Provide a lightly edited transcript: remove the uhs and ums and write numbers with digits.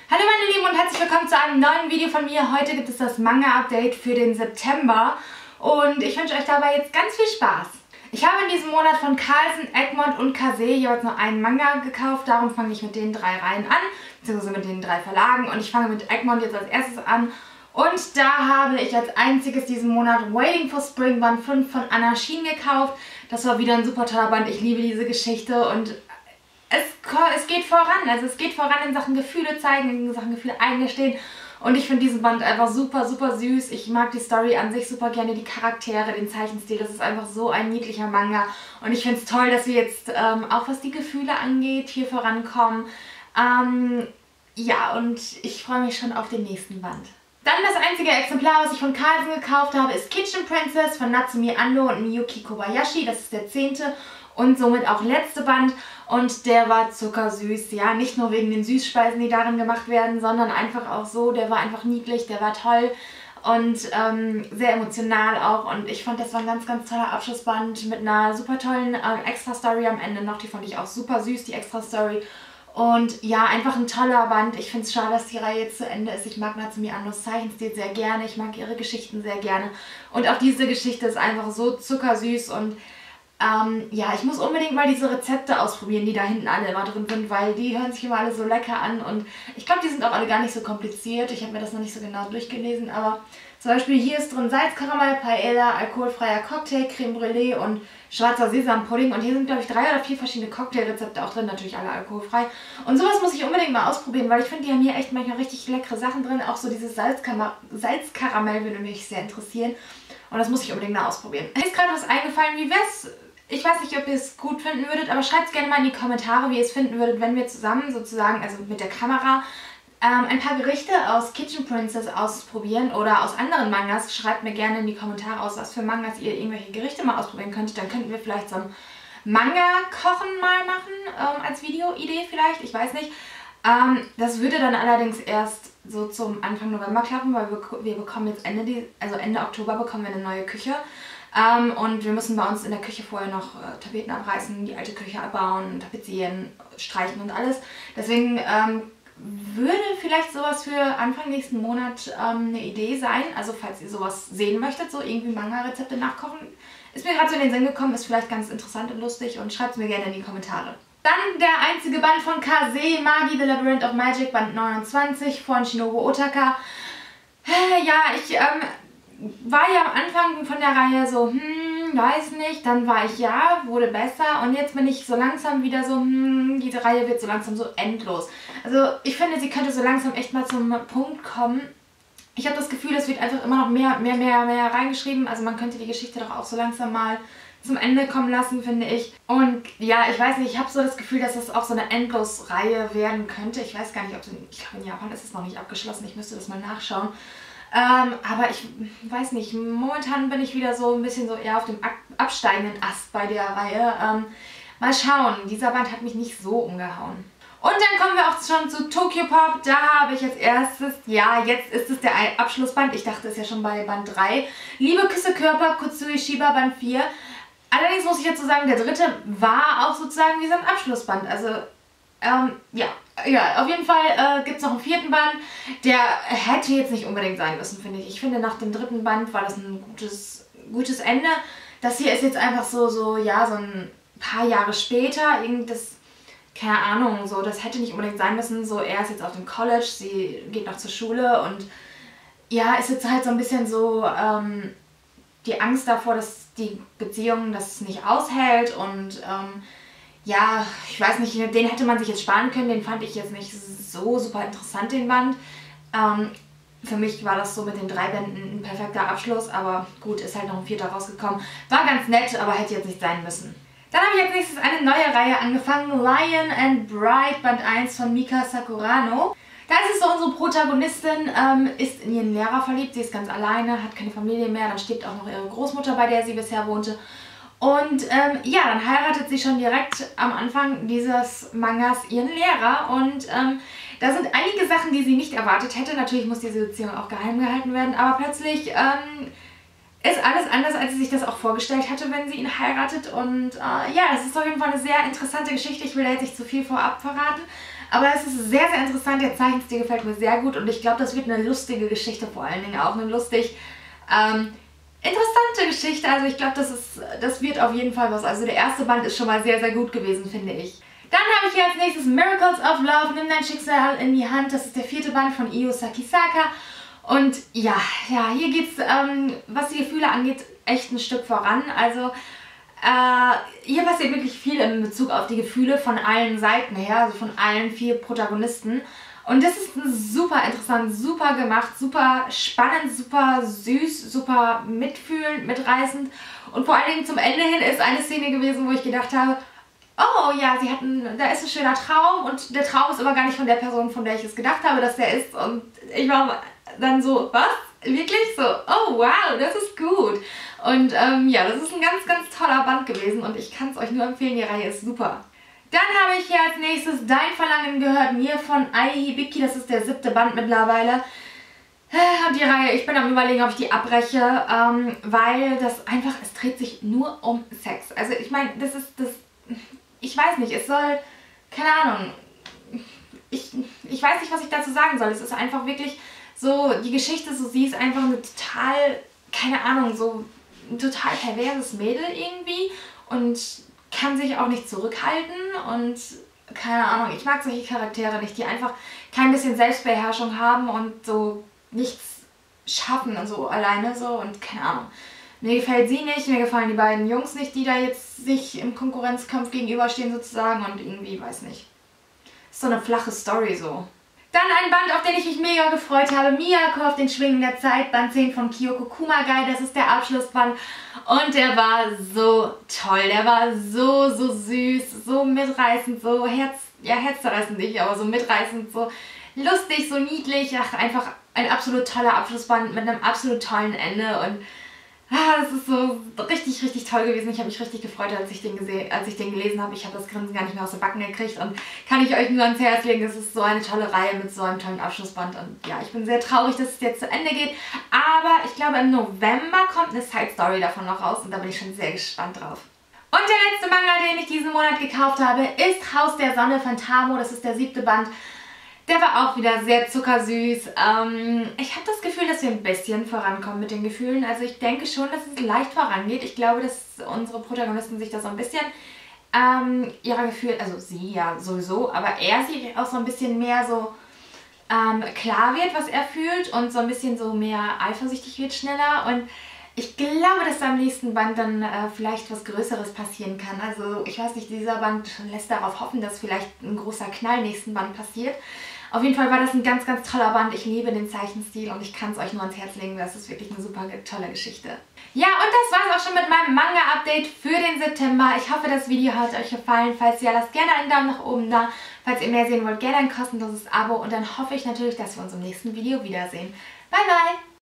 Hallo meine Lieben und herzlich willkommen zu einem neuen Video von mir. Heute gibt es das Manga-Update für den September und ich wünsche euch dabei jetzt ganz viel Spaß. Ich habe in diesem Monat von Carlsen, Egmont und Kase jeweils nur einen Manga gekauft. Darum fange ich mit den 3 Reihen an, beziehungsweise mit den 3 Verlagen. Und ich fange mit Egmont jetzt als erstes an. Und da habe ich als einziges diesen Monat Waiting for Spring Band 5 von Anna Shin gekauft. Das war wieder ein super toller Band. Ich liebe diese Geschichte und es geht voran. Also es geht voran in Sachen Gefühle zeigen, in Sachen Gefühle eingestehen. Und ich finde diesen Band einfach super, super süß. Ich mag die Story an sich super gerne, die Charaktere, den Zeichenstil. Das ist einfach so ein niedlicher Manga. Und ich finde es toll, dass wir jetzt auch was die Gefühle angeht, hier vorankommen. Ja, und ich freue mich schon auf den nächsten Band. Dann das einzige Exemplar, was ich von Carlsen gekauft habe, ist Kitchen Princess von Natsumi Ando und Miyuki Kobayashi. Das ist der 10. und somit auch letzte Band. Und der war zuckersüß, ja, nicht nur wegen den Süßspeisen, die darin gemacht werden, sondern einfach auch so, der war einfach niedlich, der war toll und sehr emotional auch. Und ich fand, das war ein ganz, ganz toller Abschlussband mit einer super tollen Extra-Story am Ende noch. Die fand ich auch super süß, die Extra-Story. Und ja, einfach ein toller Band. Ich finde es schade, dass die Reihe jetzt zu Ende ist. Ich mag Natsumi Andos Zeichenstil sehr gerne, ich mag ihre Geschichten sehr gerne. Und auch diese Geschichte ist einfach so zuckersüß und ja, ich muss unbedingt mal diese Rezepte ausprobieren, die da hinten alle immer drin sind, weil die hören sich immer alle so lecker an und ich glaube, die sind auch alle gar nicht so kompliziert. Ich habe mir das noch nicht so genau durchgelesen, aber zum Beispiel hier ist drin Salzkaramell, Paella, alkoholfreier Cocktail, Creme Brûlée und schwarzer Sesampudding und hier sind, glaube ich, 3 oder 4 verschiedene Cocktailrezepte auch drin, natürlich alle alkoholfrei. Und sowas muss ich unbedingt mal ausprobieren, weil ich finde, die haben hier echt manchmal richtig leckere Sachen drin, auch so dieses Salzkaramell würde mich sehr interessieren. Und das muss ich unbedingt mal ausprobieren. Mir ist gerade was eingefallen, wie wär's? Ich weiß nicht, ob ihr es gut finden würdet, aber schreibt es gerne mal in die Kommentare, wie ihr es finden würdet, wenn wir zusammen sozusagen, also mit der Kamera, ein paar Gerichte aus Kitchen Princess ausprobieren oder aus anderen Mangas. Schreibt mir gerne in die Kommentare aus, was für Mangas ihr irgendwelche Gerichte mal ausprobieren könnt. Dann könnten wir vielleicht so ein Manga-Kochen mal machen, als Videoidee vielleicht, ich weiß nicht. Das würde dann allerdings erst so zum Anfang November klappen, weil wir bekommen jetzt Ende Oktober bekommen wir eine neue Küche. Und wir müssen bei uns in der Küche vorher noch Tapeten abreißen, die alte Küche abbauen, tapezieren, streichen und alles. Deswegen würde vielleicht sowas für Anfang nächsten Monat eine Idee sein. Also falls ihr sowas sehen möchtet, so irgendwie Manga-Rezepte nachkochen. Ist mir gerade so in den Sinn gekommen, ist vielleicht ganz interessant und lustig und schreibt es mir gerne in die Kommentare. Dann der einzige Band von Kase, Magi, The Labyrinth of Magic, Band 29 von Shinobu Otaka. Ja, ich war ja am Anfang von der Reihe so, weiß nicht, dann war ich ja, wurde besser und jetzt bin ich so langsam wieder so, diese Reihe wird so langsam so endlos. Also ich finde, sie könnte so langsam echt mal zum Punkt kommen. Ich habe das Gefühl, es wird einfach immer noch mehr reingeschrieben, also man könnte die Geschichte doch auch so langsam mal zum Ende kommen lassen, finde ich. Und ja, ich weiß nicht, ich habe so das Gefühl, dass das auch so eine Endlos-Reihe werden könnte. Ich weiß gar nicht, ob es ich glaube, in Japan ist es noch nicht abgeschlossen, ich müsste das mal nachschauen. Aber ich weiß nicht, momentan bin ich wieder so ein bisschen so eher auf dem absteigenden Ast bei der Reihe. Mal schauen, dieser Band hat mich nicht so umgehauen. Und dann kommen wir auch schon zu Tokyopop. Da habe ich als erstes, ja, jetzt ist es der Abschlussband. Ich dachte es ja schon bei Band 3. Liebe Küsse Körper, Kutsui Shiba Band 4. Allerdings muss ich dazu sagen, der 3. war auch sozusagen wie so ein Abschlussband. Also, ja, auf jeden Fall gibt es noch einen 4. Band. Der hätte jetzt nicht unbedingt sein müssen, finde ich. Ich finde, nach dem 3. Band war das ein gutes Ende. Das hier ist jetzt einfach so ein paar Jahre später. Das, keine Ahnung, so, das hätte nicht unbedingt sein müssen. So, er ist jetzt auf dem College, sie geht noch zur Schule und ja, ist jetzt halt so ein bisschen so die Angst davor, dass die Beziehung das nicht aushält und ja, ich weiß nicht, den hätte man sich jetzt sparen können, den fand ich jetzt nicht so super interessant, den Band. Für mich war das so mit den 3 Bänden ein perfekter Abschluss, aber gut, ist halt noch ein 4. rausgekommen. War ganz nett, aber hätte jetzt nicht sein müssen. Dann habe ich als nächstes eine neue Reihe angefangen, Lion and Bride, Band 1 von Mika Sakurano. Da ist es so, unsere Protagonistin ist in ihren Lehrer verliebt, sie ist ganz alleine, hat keine Familie mehr, dann stirbt auch noch ihre Großmutter, bei der sie bisher wohnte. Und ja, dann heiratet sie schon direkt am Anfang dieses Mangas ihren Lehrer und da sind einige Sachen, die sie nicht erwartet hätte. Natürlich muss diese Beziehung auch geheim gehalten werden, aber plötzlich ist alles anders, als sie sich das auch vorgestellt hatte, wenn sie ihn heiratet. Und ja, es ist auf jeden Fall eine sehr interessante Geschichte. Ich will da jetzt nicht zu viel vorab verraten. Aber es ist sehr, sehr interessant. Der Zeichenstil gefällt mir sehr gut und ich glaube, das wird eine lustige Geschichte vor allen Dingen. Auch eine lustig interessante Geschichte. Also ich glaube, das wird auf jeden Fall was. Also der erste Band ist schon mal sehr, sehr gut gewesen, finde ich. Dann habe ich hier als nächstes Miracles of Love, Nimm dein Schicksal in die Hand. Das ist der 4. Band von Io Sakisaka. Und ja, hier geht es, was die Gefühle angeht, echt ein Stück voran. Also hier passiert wirklich viel in Bezug auf die Gefühle von allen Seiten her, also von allen 4 Protagonisten. Und das ist super interessant, super gemacht, super spannend, super süß, super mitfühlend, mitreißend. Und vor allen Dingen zum Ende hin ist eine Szene gewesen, wo ich gedacht habe, oh ja, da ist ein schöner Traum und der Traum ist aber gar nicht von der Person, von der ich es gedacht habe, dass der ist. Und ich war dann so, was? Wirklich? So, oh wow, das ist gut. Und ja, das ist ein ganz, ganz toller Band gewesen und ich kann es euch nur empfehlen, die Reihe ist super. Dann habe ich hier als nächstes Dein Verlangen gehört mir von Ai Hibiki, das ist der 7. Band mittlerweile. Und die Reihe, ich bin am Überlegen, ob ich die abbreche, weil das einfach, es dreht sich nur um Sex. Also ich meine, ich weiß nicht, es soll, keine Ahnung, ich weiß nicht, was ich dazu sagen soll. Es ist einfach wirklich so, die Geschichte, so sie ist einfach eine total, keine Ahnung, so ein total perverses Mädel irgendwie und kann sich auch nicht zurückhalten und keine Ahnung, ich mag solche Charaktere nicht, die einfach kein bisschen Selbstbeherrschung haben und so nichts schaffen und so alleine so und keine Ahnung. Mir gefällt sie nicht, mir gefallen die beiden Jungs nicht, die da jetzt sich im Konkurrenzkampf gegenüberstehen sozusagen und irgendwie, weiß nicht. Ist so eine flache Story so. Dann ein Band, auf den ich mich mega gefreut habe. Miyako auf den Schwingen der Zeit, Band 10 von Kyoko Kumagai. Das ist der Abschlussband und der war so toll. Der war so, so süß, so mitreißend, so herzzerreißend nicht, aber so mitreißend, so lustig, so niedlich. Ach, einfach ein absolut toller Abschlussband mit einem absolut tollen Ende und das ist so richtig, richtig toll gewesen. Ich habe mich richtig gefreut, als ich den gelesen habe. Ich habe das Grinsen gar nicht mehr aus den Backen gekriegt und kann ich euch nur ans Herz legen. Es ist so eine tolle Reihe mit so einem tollen Abschlussband und ja, ich bin sehr traurig, dass es jetzt zu Ende geht. Aber ich glaube, im November kommt eine Side-Story davon noch raus und da bin ich schon sehr gespannt drauf. Und der letzte Manga, den ich diesen Monat gekauft habe, ist Haus der Sonne von Tamo. Das ist der 7. Band. Der war auch wieder sehr zuckersüß. Ich habe das Gefühl, dass wir ein bisschen vorankommen mit den Gefühlen. Also ich denke schon, dass es leicht vorangeht. Ich glaube, dass unsere Protagonisten sich da so ein bisschen ihrer Gefühle, also sie ja sowieso, aber er sich auch so ein bisschen mehr so klar wird, was er fühlt und so ein bisschen so mehr eifersüchtig wird schneller. Und ich glaube, dass da am nächsten Band dann vielleicht was Größeres passieren kann. Also ich weiß nicht, dieser Band lässt darauf hoffen, dass vielleicht ein großer Knall nächsten Band passiert. Auf jeden Fall war das ein ganz, ganz toller Band. Ich liebe den Zeichenstil und ich kann es euch nur ans Herz legen. Das ist wirklich eine super tolle Geschichte. Ja, und das war es auch schon mit meinem Manga-Update für den September. Ich hoffe, das Video hat euch gefallen. Falls ja, lasst gerne einen Daumen nach oben da. Falls ihr mehr sehen wollt, gerne ein kostenloses Abo. Und dann hoffe ich natürlich, dass wir uns im nächsten Video wiedersehen. Bye, bye!